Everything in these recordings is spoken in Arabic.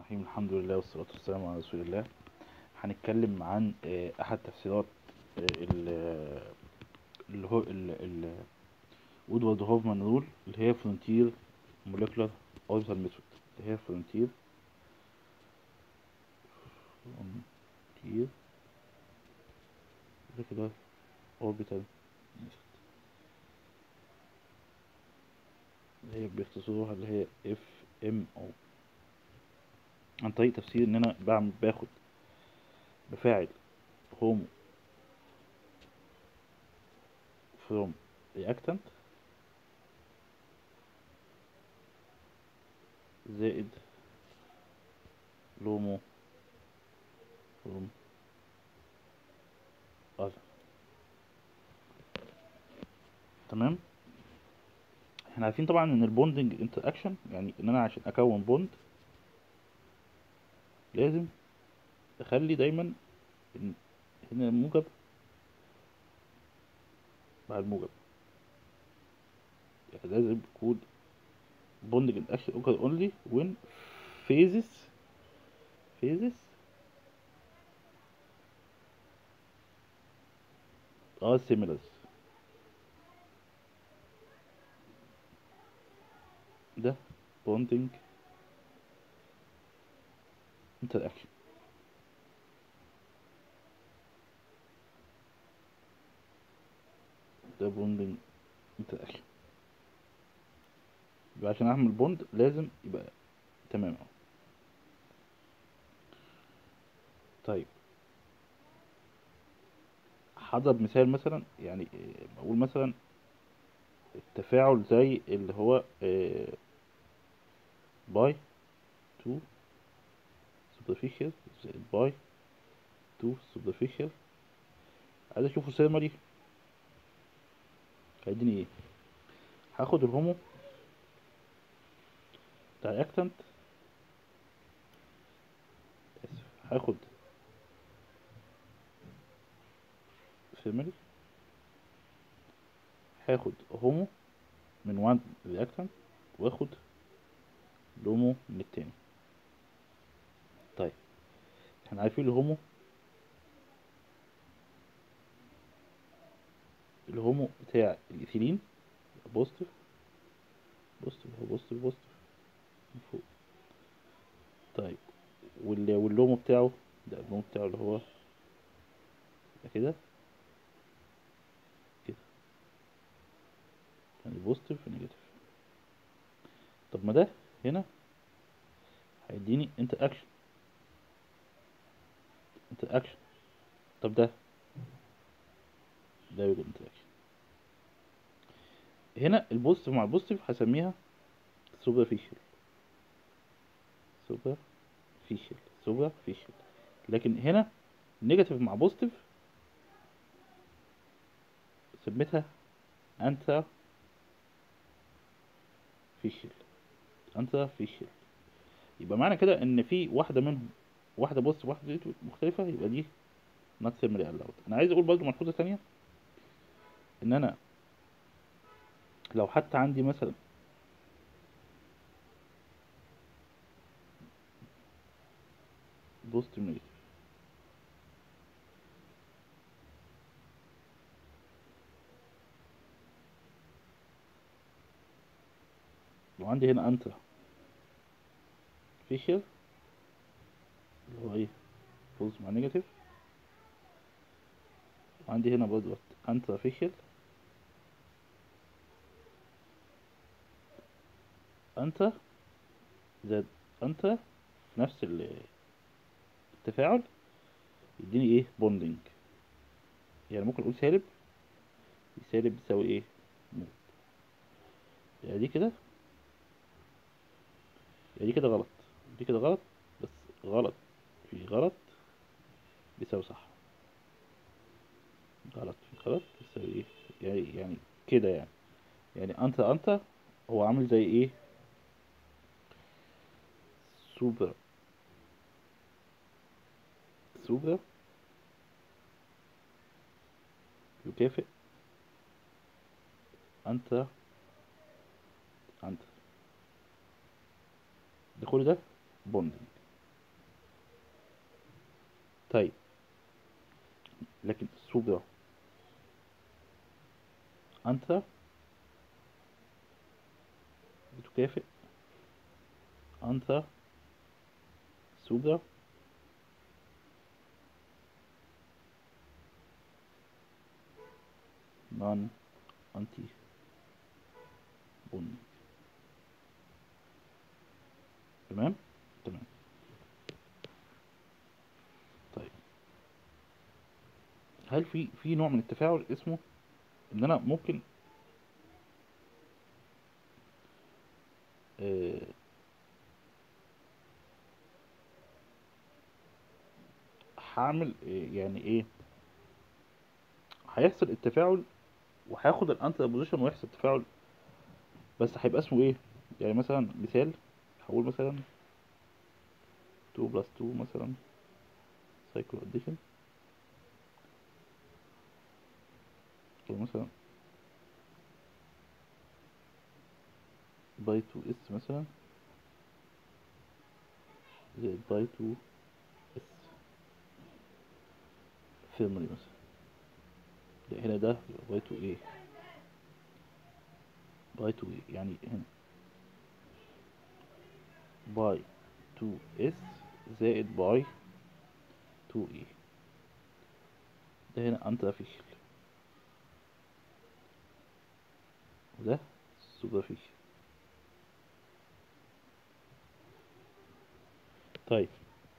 الرحيم. الحمد لله والصلاة والسلام على رسول الله. هنتكلم عن أحد تفسيرات اللي هو وودوارد هوفمان رول، اللي هي فرونتير موليكولار اوربيتال ميثود. اللي هي فرونتير موليكولار اوربيتال ميثود، اللي هي باختصارها اللي هي FMO. عن طريق تفسير ان انا بفاعل هومو فروم reactant زائد لومو فروم other. تمام. احنا عارفين طبعا ان البوندنج انتر اكشن، يعني ان انا عشان اكون بوند لازم اخلي دايما إن هنا الموجب مع الموجب، يعني لازم يكون bonding interaction occur only when phases are similar. ده bonding interaction. ده bonding interaction. يبقى عشان اعمل بوند لازم يبقى تمام اهو. طيب هضرب مثال مثلا، يعني بقول مثلا التفاعل زي اللي هو باي تو superficial زائد باي تو superficial. عايز اشوفه سيرمالي هيديني ايه. هاخد الهومو بتاع رياكتنت، هاخد سيرمالي، هاخد هومو من وان رياكتنت واخد لومو من التاني. طيب احنا عارفين الهومو بتاع الايثيلين بوزيتيف بوزيتيف هو بوزيتيف بوزيتيف من فوق. طيب واللومو بتاعه ده، اللومو بتاعه اللي هو كده كده، يعني بوزيتيف ونيجاتيف. طب ما ده هنا هيديني انتر اكشن. طب ده يوجد انتر اكشن. هنا البوزيتيف مع البوزيتيف هسميها سوبرفيشال سوبرفيشال سوبرفيشال. لكن هنا نيجاتيف مع بوزيتيف سميتها انتر فيشل انتر فيشل. يبقى معنى كده ان في واحده منهم، واحده بوزيتيف واحده نيجاتيف مختلفه، يبقى دي نوت سيميلي الاود. انا عايز اقول برضه ملحوظه ثانيه، ان انا لو حتى عندي مثلا بوزيتيف نيجاتيف، لو عندي هنا انتر فيشل اللي هو ايه بوزيتيف مع نيجاتيف، وعندي هنا برضه انتر فيشل انتر زائد انتر في نفس التفاعل يديني ايه بوندنج. يعني ممكن اقول سالب، سالب بتساوي ايه موت. يعني دي كده غلط، دي كده غلط، بس غلط في غلط بيساوي صح، غلط في غلط بيساوي ايه. يعني كده يعني انت هو عامل زي ايه، سوبر سوبر يكافئ انت ده كل ده بوندنج. طيب لكن السوبرا أنت بتكافئ أنت سوبرا نان أنتي بني. تمام. تمام. طيب هل في نوع من التفاعل اسمه ان انا ممكن آه، هعمل يعني ايه، هيحصل التفاعل وهياخد الانتي بوزيشن ويحصل تفاعل، بس هيبقى اسمه ايه؟ يعني مثلا مثال، هقول مثلا 2 بلس 2 مثلا سايكلو اديشن، او مثلا باي 2 اس مثلا زائد باي 2 اس فيرمري مثلا. لا هنا ده يبقى باي 2 ايه، باي 2 ايه يعني هنا باي 2 اس زائد باي 2 ايه، ده هنا انتر فيشل وده سوبرفيشل. طيب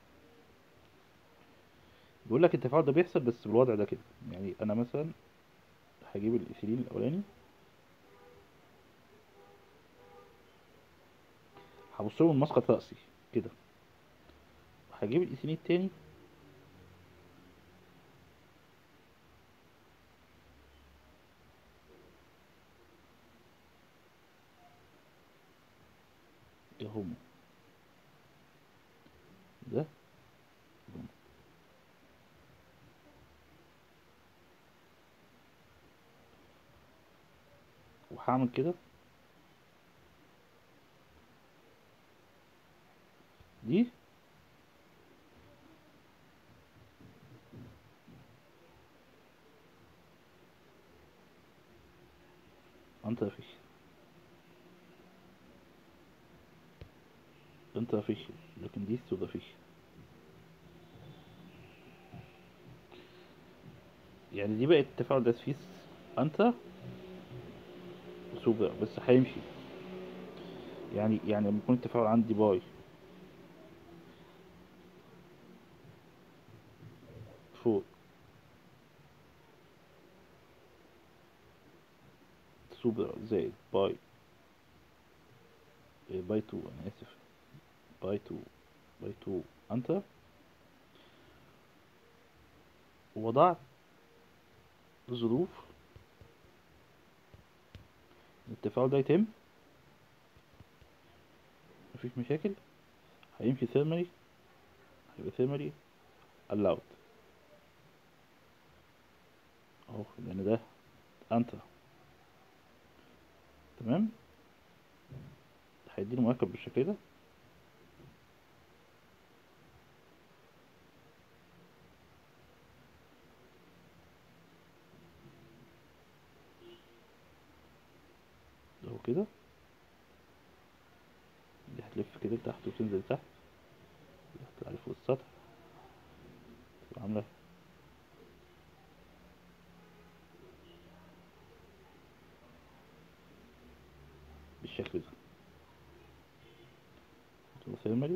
بيقول لك التفاعل ده بيحصل بس بالوضع ده كده، يعني انا مثلا هجيب الايثيلين الاولاني هبص له من مسقط راسي كده، وهجيب الايثيلين التاني ده هما ده هما. وهعمل كده دي انترفيشل انترفيشل، لكن دي سوبرفيشل. يعني دي بقت التفاعل ده فيه انت سوبر بس هيمشي، يعني لما يكون التفاعل عندي باي فوق سوبر زائد باي 2 انا اسف باي 2 باي 2 انت، ووضعت ظروف التفاعل ده يتم مفيش مشاكل، هيمشي ثيرمالي، هيبقى ثيرمالي allowed اهو، لان ده انت. تمام. هيديني مركب بالشكل ده، اهو كده، دي هتلف كده لتحت وتنزل تحت، دي هتطلع لفوق السطح، تبقى عاملة بالشكل ده، تبقى ثيرمالي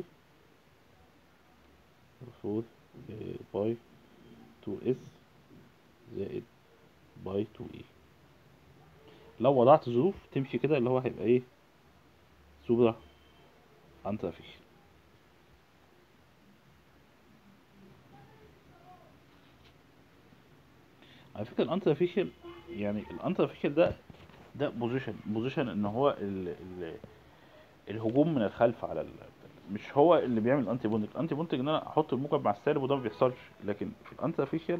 المفروض باي 2 اس زائد باي 2 اي. لو وضعت ظروف تمشي كده اللي هو هيبقى ايه، سوبرا انترا فيشل. على فكرة الانترا فيشل، يعني الانترا فيشل ده بوزيشن ان هو ال الهجوم من الخلف على مش هو اللي بيعمل الانتي بوندنج. الانتي بوندنج ان انا احط الموجب مع السالب وده ما بيحصلش، لكن في الانترا فيشل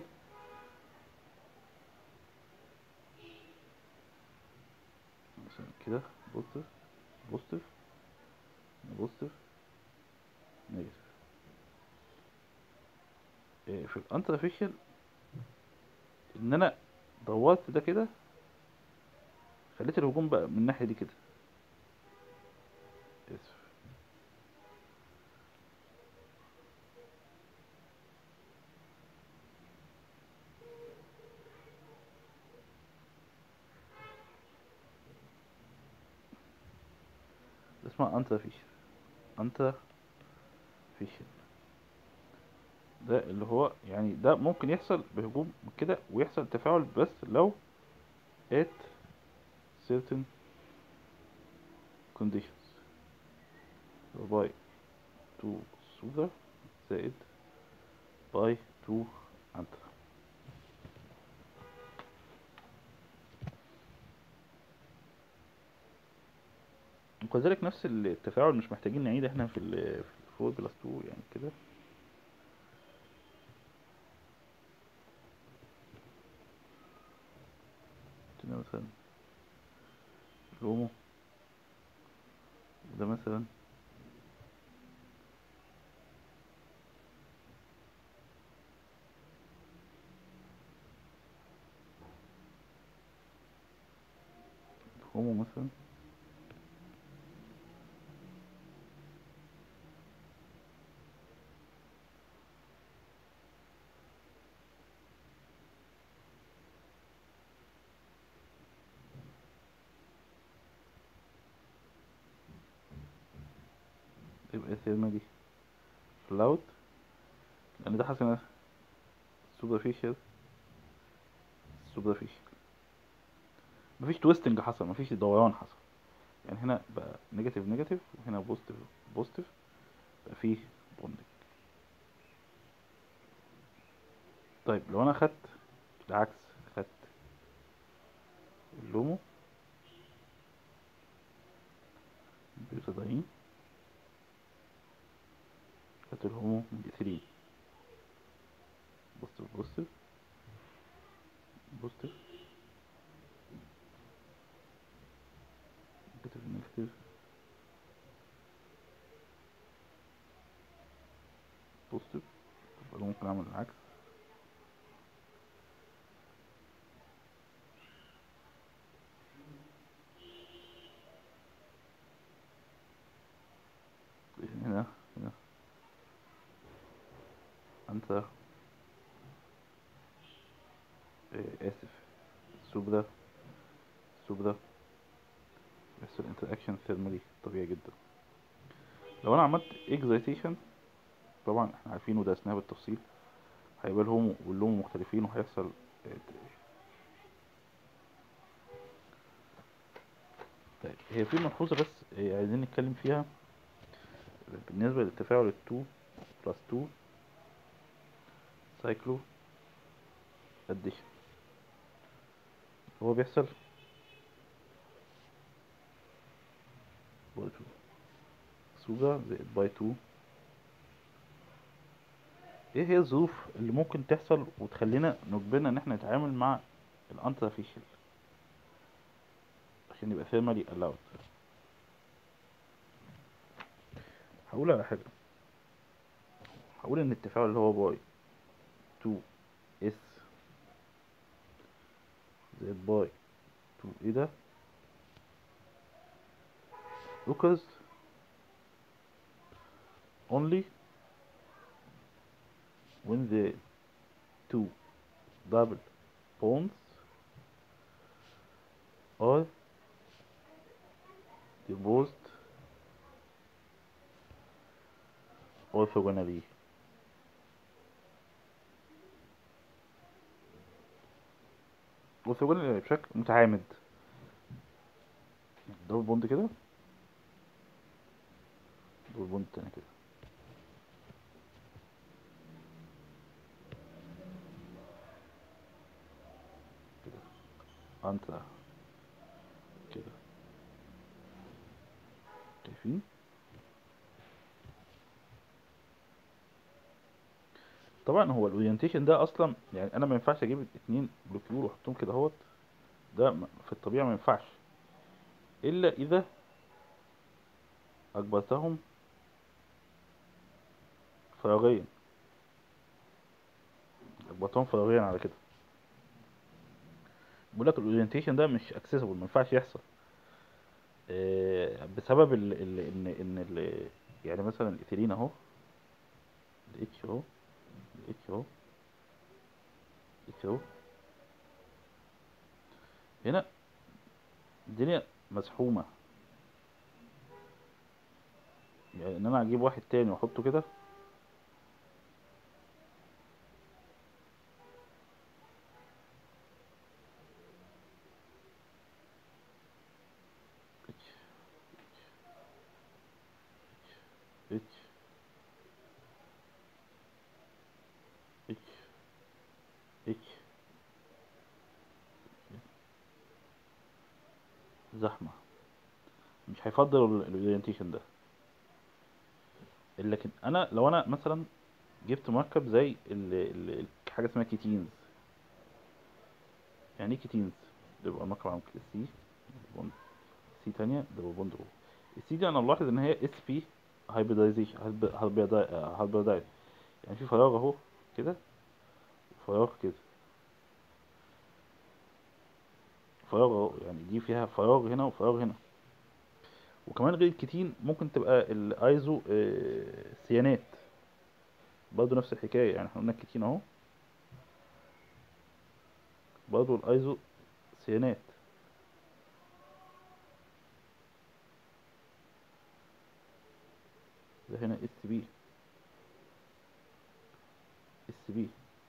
مثلا كده بوزيتيف بوزيتيف بوزيتيف نيجاتيف في الانترفيشال ان انا دورت ده كده، خليت الهجوم بقى من الناحيه دي كده. اسف. ده اسمها انترفيشال. ده اللي هو يعني ده ممكن يحصل بهجوم كده ويحصل تفاعل بس لو at certain conditions. باي 2 سودا زائد باي 2 انتر. وكذلك نفس التفاعل مش محتاجين نعيد احنا في ال 4 بلس 2 يعني كده. هنا مثلا رومو، وده مثلا رومو مثلا. يبقى الثيرما دي فلاوت، لان ده حصل سوبرفيشال. مفيش تويستنج حصل، مفيش دوران حصل. يعني هنا بقى نيجاتيف نيجاتيف، وهنا بوزيتيف بوزيتيف، بقى فيه بوندنج. طيب لو انا خدت العكس، خدت اللومو بيوتادين، خدت الهومو بإثيلين، بوزيتيف بوزيتيف بوزيتيف، نيجاتيف نيجاتيف، بوزيتيف. طب أنا ممكن اعمل العكس، هنا انت اسف، السوب ده بيحصل انتراكشن ثيرمالي طبيعي جدا. لو انا عملت اكزايتيشن، طبعا احنا عارفين ودرسناها بالتفصيل، هيبقى الهومو واللومو مختلفين وهيحصل طيب هي في ملحوظة بس عايزين نتكلم فيها بالنسبة للتفاعل 2 بلس 2 سايكلو اديشن. هو بيحصل باي 2 سوجا زائد باي 2. ايه هي الظروف اللي ممكن تحصل وتخلينا نجبرنا ان احنا نتعامل مع الانترفيشال عشان يبقى ثيرمالي الاود؟ هقول على حاجة، هقول ان التفاعل اللي هو باي 2 اس زائد باي 2 ايه ده occurs only when the two double bonds are disposed orthogonally. orthogonally بشكل متعامد، دبل بوند كده، دبل بوند تاني كده، كده انت كده، شايفين؟ طبعا هو الاورينتيشن ده اصلا يعني انا ما ينفعش اجيب اتنين بلوكيول واحطهم كده اهوت، ده في الطبيعه ما ينفعش الا اذا اجبرتهم فراغيا. اخبطهم فوريا على كده. بقول لك الاورينتيشن ده مش اكسسبل، ما ينفعش يحصل. بسبب يعني مثلا الايثيلين اهو، الاتش اهو، الاتش اهو، الاتش اهو، هنا الدنيا مزحومه. يعني ان انا اجيب واحد تاني واحطه كده، اتش اتش اتش اتش، زحمه، مش هيفضل الاورينتيشن ده. لكن انا لو انا مثلا جبت مركب زي حاجه اسمها كيتينز. يعني ايه كيتينز؟ ده بيبقى مركب عامل كده، سي بوند، سي تانية دبل بوند او. السي دي انا ملاحظ ان هي اس بي هايبريدايزيشن، هايبريدايز. يعني في فراغ اهو كده، وفراغ كده، فراغ اهو، يعني دي فيها فراغ هنا وفراغ هنا. وكمان غير الكتين ممكن تبقى الايزو سيانات، برضه نفس الحكايه. يعني احنا قلنا الكتين اهو، برضه الايزو سيانات. ده هنا اس بي، اس بي،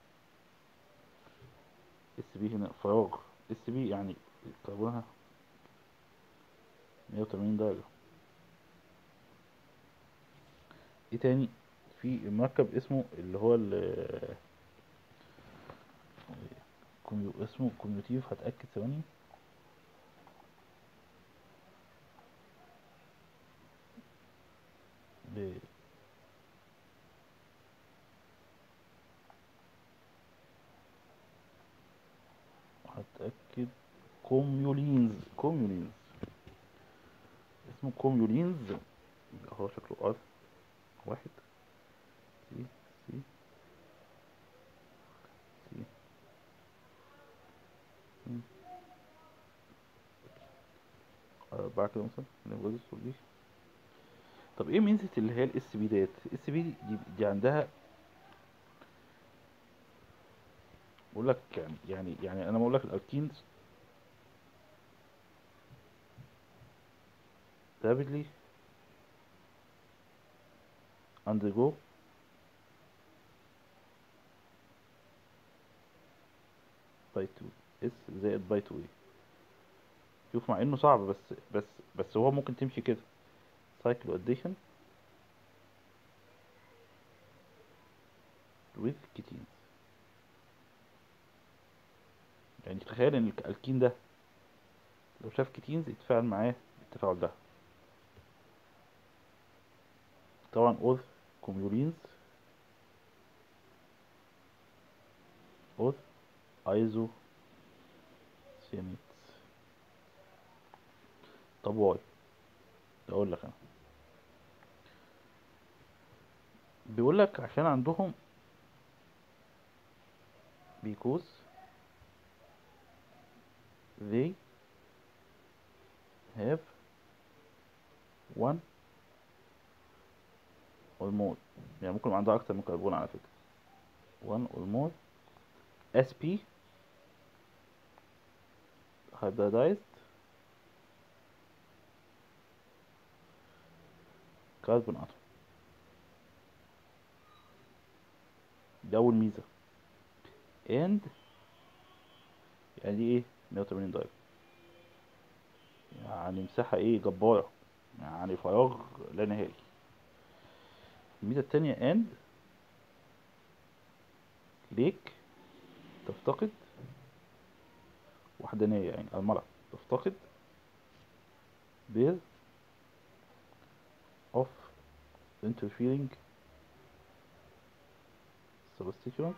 اس بي، هنا فراغ، اس بي يعني كربونها 180 درجة. ايه تاني؟ في مركب اسمه اللي هو اسمه كوميوتيف، هتأكد ثواني. ب- هتأكد. كوميولينز، اسمه كوميولينز. يبقى هو شكله ار واحد، سي، سي، سي، م، أربعة كده مثلا من الجزء دي. طب ايه ميزة اللي هي الاس بي ديت؟ الاس بي دي عندها، بقول لك يعني انا بقول لك الالكينز rapidly undergo by 2 اس زائد باي 2 ايه. شوف، مع انه صعب، بس بس هو ممكن تمشي كده، cycle addition with كيتينز. يعني تخيل ان الالكين ده لو شاف كيتينز يتفاعل معاه التفاعل ده. طبعا اوز كوميولينز، اوز ايزو سيانيت. طب واي؟ اقول لك انا، بيقول لك عشان عندهم because they have one or more. يعني ممكن يبقى عندها اكتر من كربون على فكرة. one or more sp hybridized carbon atom. دي اول ميزة. and يعني دي ايه؟ 180 درجة، يعني مساحة ايه جبارة، يعني فراغ لا نهائي. الميزة التانية and ليك تفتقد وحدانية، يعني المرأة تفتقد pair of interfering substituents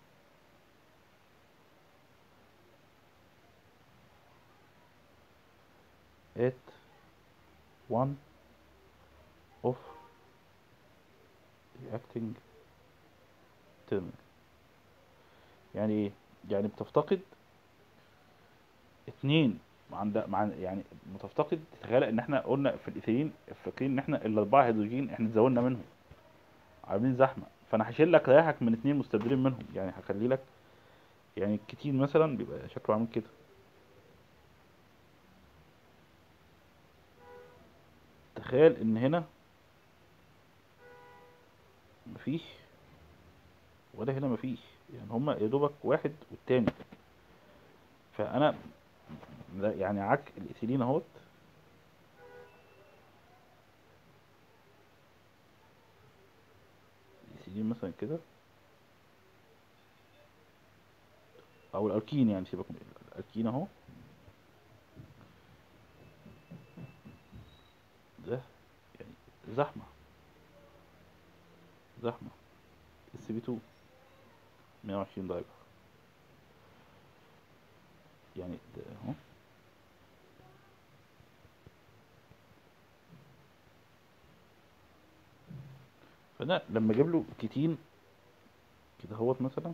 at one of reacting terminal. يعني ايه؟ يعني بتفتقد اتنين يعني بتفتقد. تخيل ان احنا قلنا في الايثيلين، فاكرين ان احنا الاربعه هيدروجين احنا اتزودنا منهم، عاملين زحمه، فانا هشيل لك ريحك من اتنين مستبدلين منهم، يعني هخلي لك، يعني الكتين مثلا بيبقى شكله عامل كده. تخيل ان هنا مفيش، ولا هنا مفيش، يعني هما يا دوبك واحد والتاني. فانا يعني عك الايثيلين اهوت، الايثيلين مثلا كده، او الالكين، يعني سيبك من الالكين اهو، ده يعني زحمه، زحمه. السي بي 2 120 درجه، يعني ده اهو. فانا لما اجيب له كتين كده اهوت مثلا،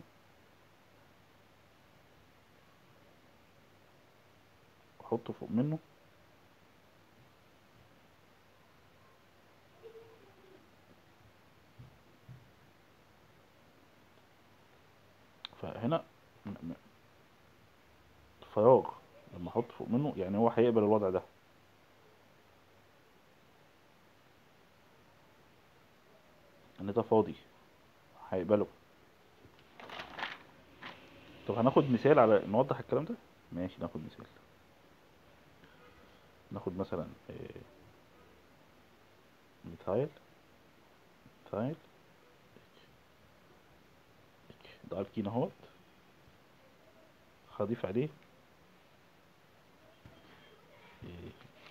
احطه فوق منه، فهنا فراغ. لما احط فوق منه يعني هو هيقبل الوضع ده، ان ده فاضي، هيقبله. طب هناخد مثال على نوضح الكلام ده. ماشي، ناخد مثال. ناخد مثلا ميثايل، ميثايل ده الكين اهوت، هضيف عليه آه،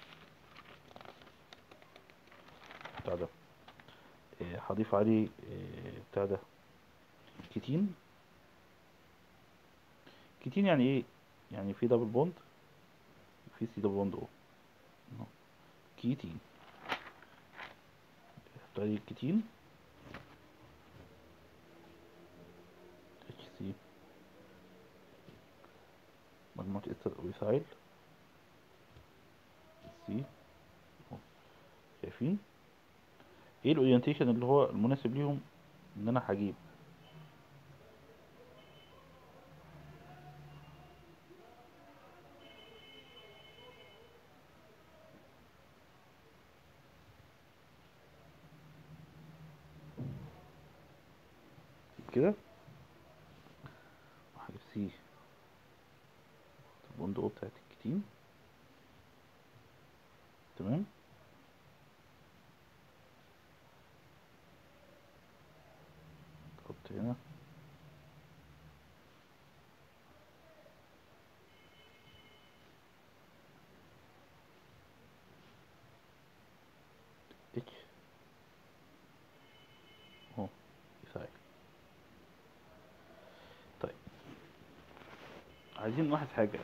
بتاع ده، هضيف عليه بتاع ده كيتين. كيتين يعني ايه؟ يعني في دبل بوند، في سي دبل بوند او، أهو. كيتين، حط عليه كيتين، اتش سي، مجموعة استر ميثايل سي اهو. شايفين ايه الاورينتيشن اللي هو المناسب ليهم؟ ان انا هجيب كده، وهجيب سي البوند او بتاعت الكتين، تمام. تحط هنا اتش اهو، ميثايل. طيب عايزين نلاحظ حاجة،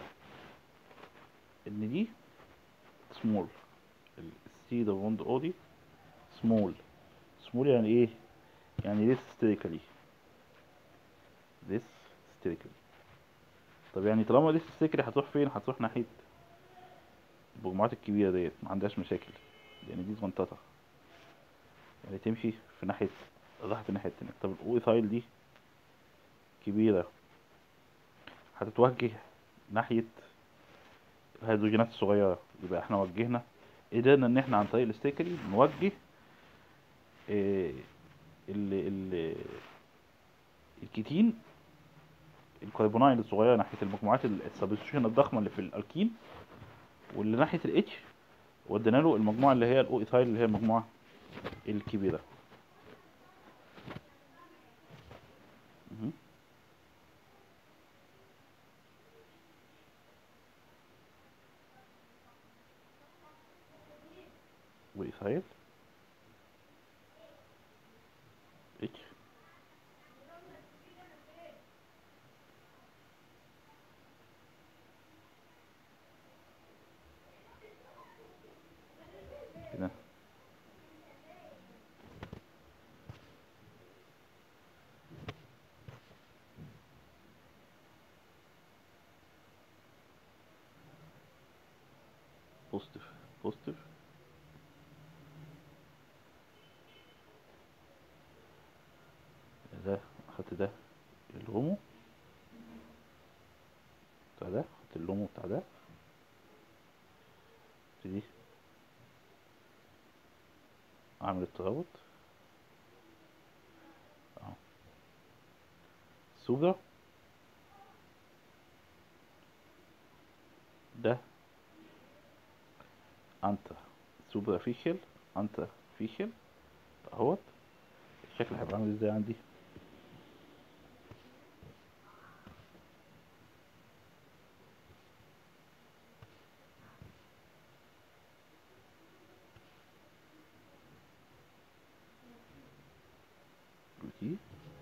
ان دي سمول، السي ده بوند او دي سمول. سمول يعني ايه؟ يعني this hysterically، this hysterically. طب يعني طالما this hysterically هتروح فين؟ هتروح ناحية البجمعات الكبيرة ديت، ما عندهاش مشاكل، لان دي صغنططة، يعني تمشي في ناحية، راحت الناحية التانية. طب الاوثايل دي كبيرة، هتتوجه ناحية الهيدروجينات الصغيرة، يبقى احنا وجهنا، قدرنا ان احنا عن طريق الاستيكري نوجه اه ال ال الكيتين، الكربونايل الصغيرة ناحية المجموعات السبستيوشن الضخمة اللي في الالكين، واللي ناحية الاتش ودينا له المجموعة اللي هي الاو ايثايل اللي هي المجموعة الكبيرة. مهم. وايثايل اتش كده. بوزيتيف بوزيتيف. ده اخدت ده اللومو بتاع ده، اخدت اللومو بتاع ده، ابتدي اعمل الترابط اهو. السوبر ده انت سوبرفيشال، انت فيشال اهوت. الشكل هيبقى عامل ازاي عندي؟ دي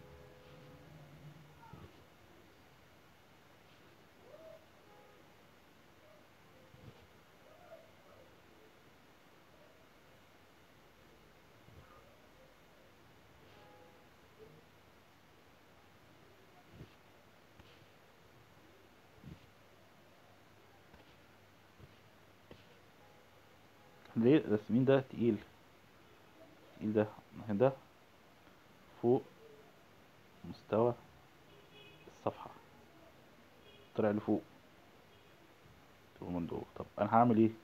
ليه الرسمين ده تقيل؟ تقيل ده فوق مستوى الصفحة، طلع لفوق من جوه. طب انا هعمل ايه؟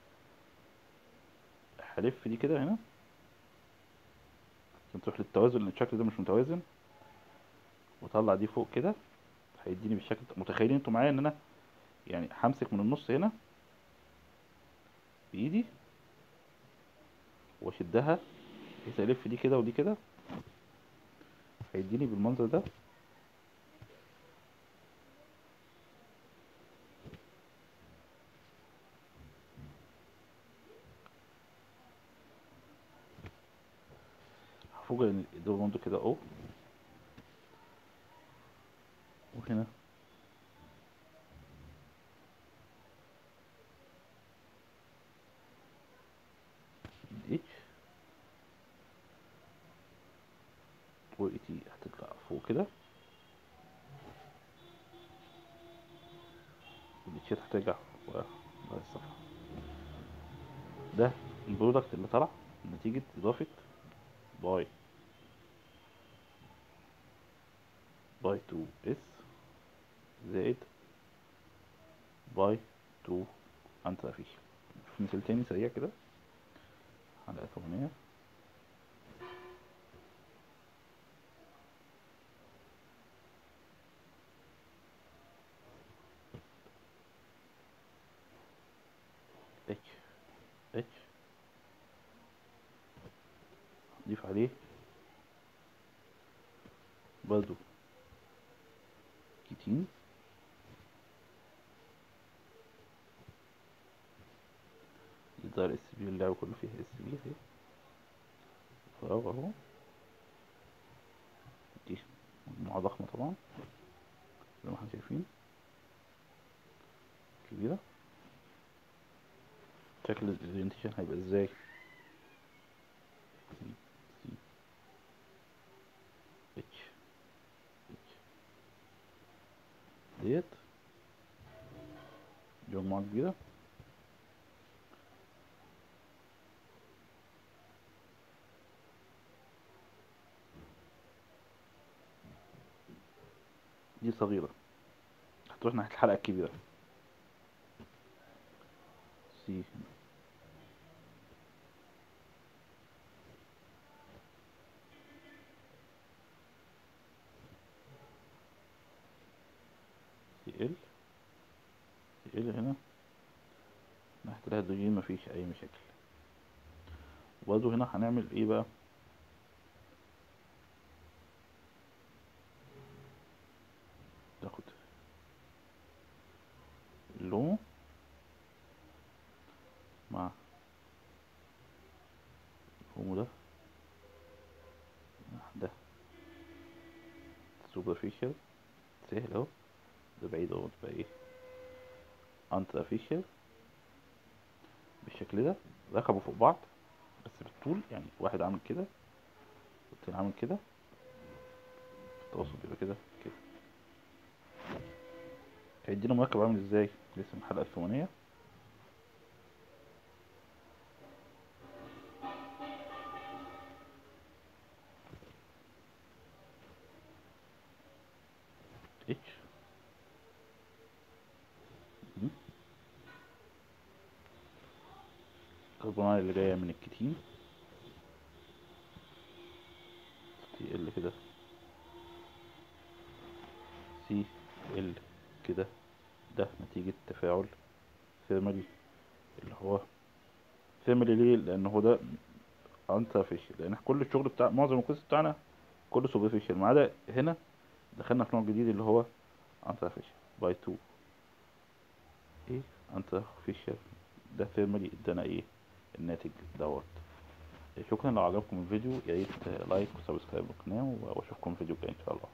هلف دي كده هنا عشان تروح للتوازن، لان الشكل ده مش متوازن، واطلع دي فوق كده هيديني بالشكل ده. متخيلين انتوا معايا ان انا يعني همسك من النص هنا بايدي واشدها بحيث الف دي كده ودي كده، هيديني بالمنظر ده. هفوجئ ان ده برضه كده اهو، وهنا اتش و اي تي هتطلع فوق كده، والاتشات هترجع ورا الصفحة. ده البرودكت اللي طلع نتيجة اضافة باي 2 اس زائد باي 2 انترا فيش. في مثال تاني سريع كده على 800. اتش اتش ضيف عليه برضو كيتين، يظهر اس بي، اللعبة كله فيها اس بي اهي، فراغ اهو. دي مجموعة ضخمة طبعا زي ما احنا شايفين، كبيرة. شكل الاورينتيشن هيبقى ازاي؟ سي سي اتش اتش ديت، دي مجموعة كبيرة. دي صغيرة هتروح ناحية الحلقة الكبيرة. سي سي ال سي ال هنا ناحية الهيدروجين مفيش أي مشاكل. وبرضه هنا هنعمل ايه بقى؟ تاخد اللون مع الفوم ده سوبرفيشال سهل اهو، ده بعيد اهو، تبقى ايه انترفيشال بالشكل ده. ركبوا فوق بعض بس بالطول، يعني واحد عامل كده والتاني عامل كده، التوسط يبقى كده كده. هيدينا مركب عامل ازاي؟ لسه من الحلقة الفوقانية. الكربونات اللي جاية من الكتين سي ال كده، سي ال كده، ده نتيجة تفاعل ثيرمالي، اللي هو ثيرمالي ليه؟ لأن هو ده انترفيشال، لأن كل الشغل بتاع معظم القسم بتاعنا كله سوبرفيشال، ما عدا هنا دخلنا في نوع جديد اللي هو انترفيشال باي 2 ايه انترفيشال، ده ثيرمالي ادانا ايه الناتج دوت. شكرا، لو عجبكم الفيديو يا ريت لايك وسبسكرايب للقناة، واشوفكم في فيديو جاي ان شاء الله.